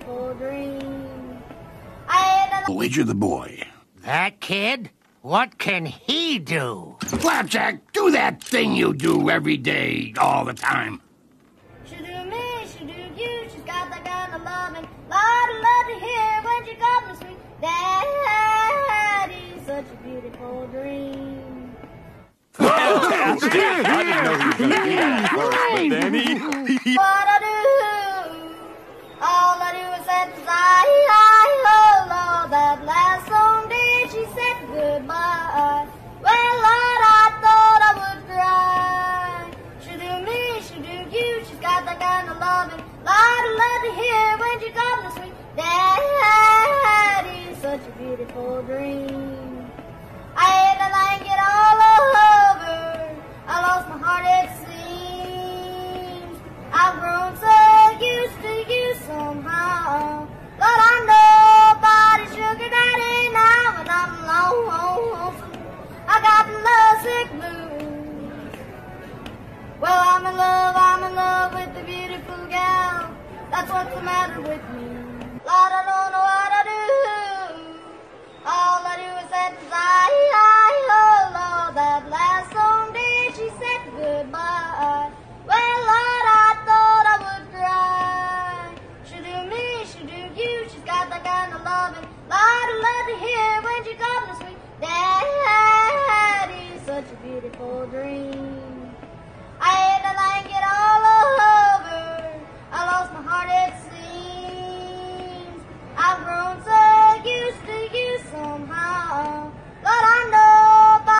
beautiful dream. I had a... Wager the boy. That kid? What can he do? Flapjack, do that thing you do every day, all the time. She do me, she do you, she's got that kind of loving. Lot of love to hear when she calls me sweet. Daddy's such a beautiful dream. Fantastic! I didn't know he was going to do that at first, but then he... What I do, all I do is say oh Lord, that last song did she said goodbye. Well, Lord, I thought I would cry. She do me, she do you, she's got that kind of loving. Lot of love to hear when she calls me sweet. Daddy's such a beautiful dream. I had to like it all over. I lost my heart, it seems. I've grown so used to you somehow. But I know nobody's sugar daddy now, and I'm lonesome. I got the lovesick blues. Well, I'm in love with the beautiful gal. That's what's the matter with me. Lord, I don't know what I do. All I do is say oh Lord, that last song did she said goodbye. Well, Lord, I thought I would cry. She do me, she do you, she's got that kind of loving. Lot of love to hear when she calls me sweet. Daddy's such a beautiful dream. I had to like it all over. I lost my heart, it seems. I've grown so used to you somehow. But I know about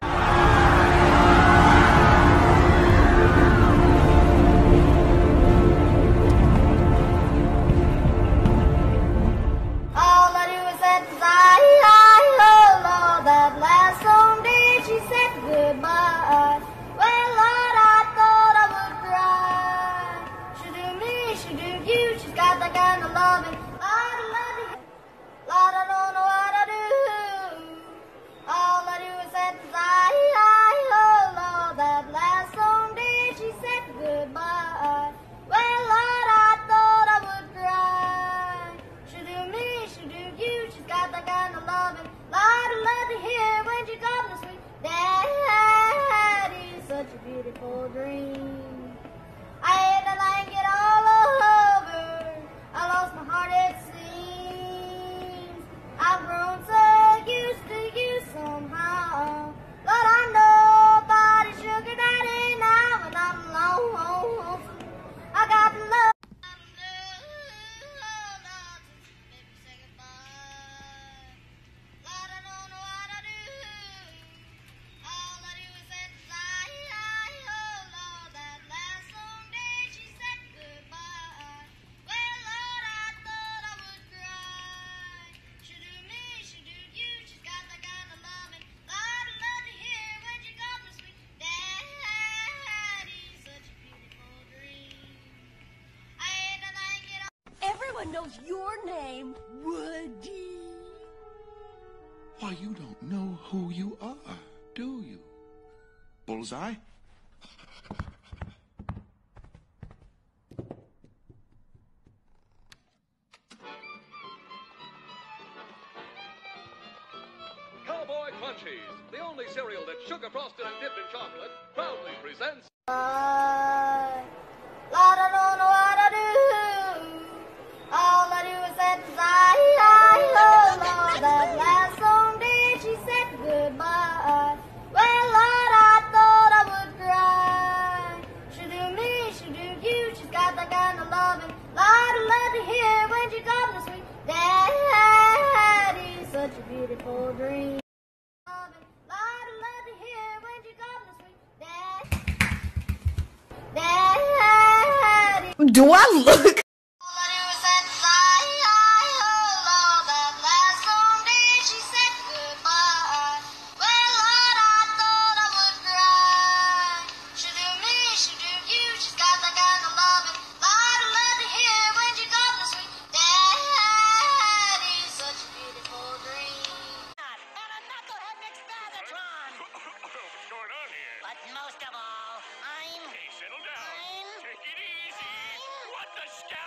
all I do is say oh Lord, that last song did she said goodbye. Well, Lord, I thought I would cry. She do me, she do you, she's got that kind of loving. Lord, I don't know what I do. All I do is say oh Lord, that last song did she said goodbye. Well, Lord, I thought I would cry. She do me, she do you, she's got that kind of loving. Lot of love to hear when she calls me sweet. Daddy's such a beautiful dream. I had to like it all over. I lost my heart, it seems. I've grown so used to you somehow. But I know nobody's sugar daddy now, and I'm lonesome. I got love. Everyone knows your name, Woody. Why, you don't know who you are, do you? Bullseye? Cowboy Crunchies, the only cereal that's sugar frosted and dipped in chocolate, proudly presents... Lord, I don't know what I do. All I do is say oh Lord, that last song did she said goodbye. Well, Lord, I thought I would cry. She do me, she do you, she's got that kind of loving. Lot of love to hear when she calls me sweet. Daddy's such a beautiful dream. Lot of love to hear when she calls me sweet. Daddy. Do I look? But most of all, I'm... Hey, settle down. Take it easy. What the scout?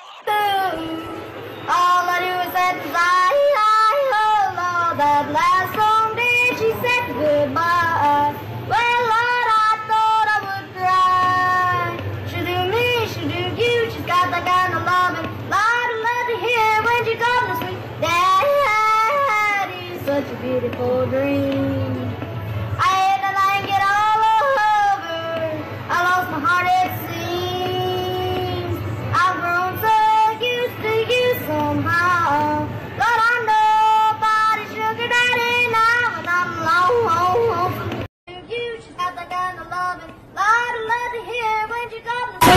beautiful dream. I had to like it all over. I lost my heart, it seems. I've grown so used to you somehow. But I'm nobody's sugar daddy now, and I'm long from you. She's got that kind of loving, lot of love to hear when she comes to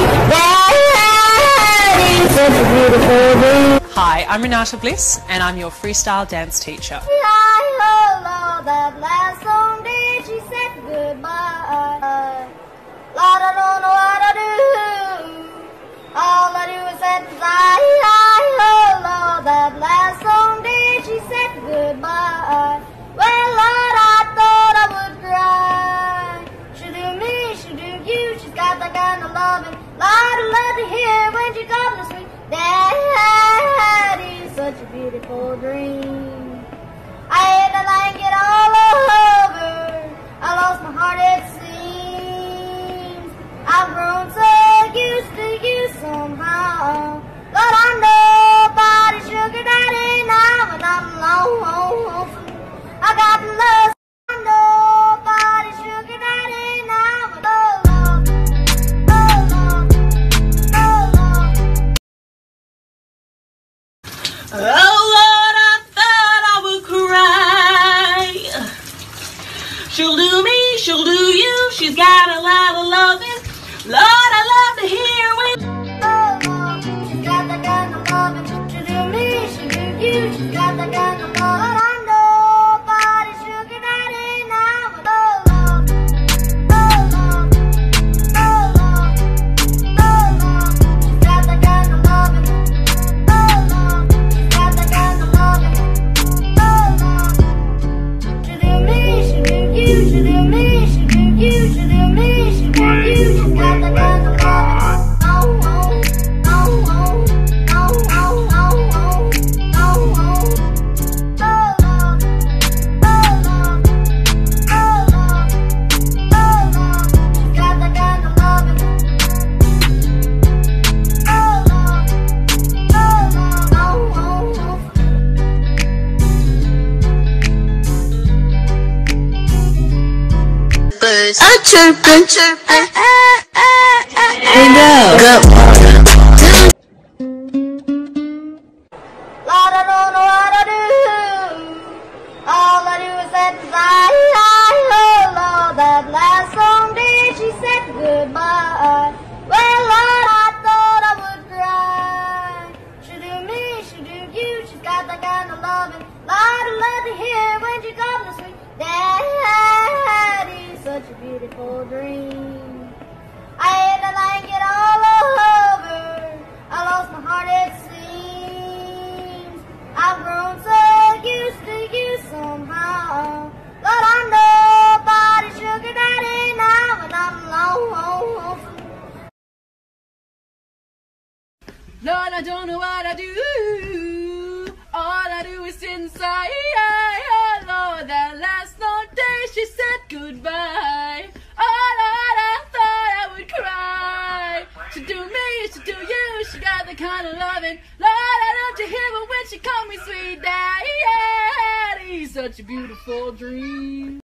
Daddy's such a beautiful dream. Hi, I'm Renata Bliss, and I'm your freestyle dance teacher. That last song did she said goodbye. Lord, I don't know what to do. All I do is say oh Lord, that last song did she said goodbye. Well, Lord, I thought I would cry. She do me, she do you. She's got that kind of loving, lot of love to hear when she comes to sweet Daddy's such a beautiful dream. I had to like it all over. I lost my heart, it seems. I've grown so used to you somehow. But I'm nobody's sugar daddy now, and I'm lonesome. I got love. I'm nobody's sugar daddy now, and oh Lord, oh Lord, oh Lord. Oh Lord, I thought I would cry. She'll do me, she'll do you. She's got a lot of loving. Lord, I love to hear when. Oh Lord, she's got that kind of loving. She'll do me, she'll do you. She's got that kind of love. I'm nobody's sugar daddy now, but oh Lord, oh Lord, oh Lord, oh Lord. She's got that kind of loving. Oh Lord, she's got that kind of loving. Oh Lord, she'll do me, she'll do you. She'll do me, she'll do you. She'll do me, she'll do you. She's got that kind of loving. Chirping, chirping. Go. Lord, I don't know what to do. All I do is say oh Lord, that last song did she said goodbye. Well, Lord, I thought I would cry. She do me, she do you. She's got that kind of loving, lot of love to hear when she comes to sweet Daddy's such a beautiful dream. I had to like it all over. I lost my heart, it seems. I've grown so used to you somehow. But I'm nobody's sugar daddy now, and I'm lonesome. Lord, I don't know what I do. All I do is inside. Oh Lord, that last day she said goodbye. Oh Lord, I thought I would cry. She do me, she do you. She got the kind of loving. Lord, I love to hear her when she call me sweet daddy. Such a beautiful dream.